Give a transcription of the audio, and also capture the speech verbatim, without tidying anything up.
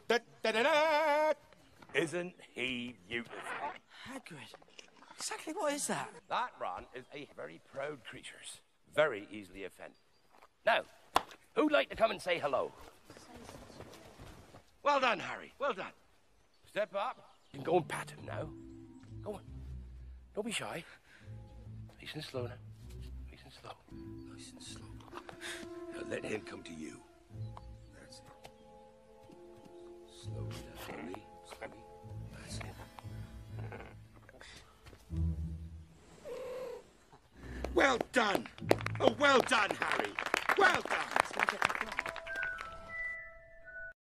Da, da, da, da. Isn't he beautiful? Hagrid, exactly what is that? That Ron is a very proud creature, very easily offended. Now, who'd like to come and say hello? Well done, Harry. Well done. Step up. You can go and pat him now. Go on. Don't be shy. Nice and slow now. Nice and slow. Nice and slow. Now let him come to you. That's it. Slowly, slowly, slowly. That's it. Well done. Oh, well done, Harry. Well done.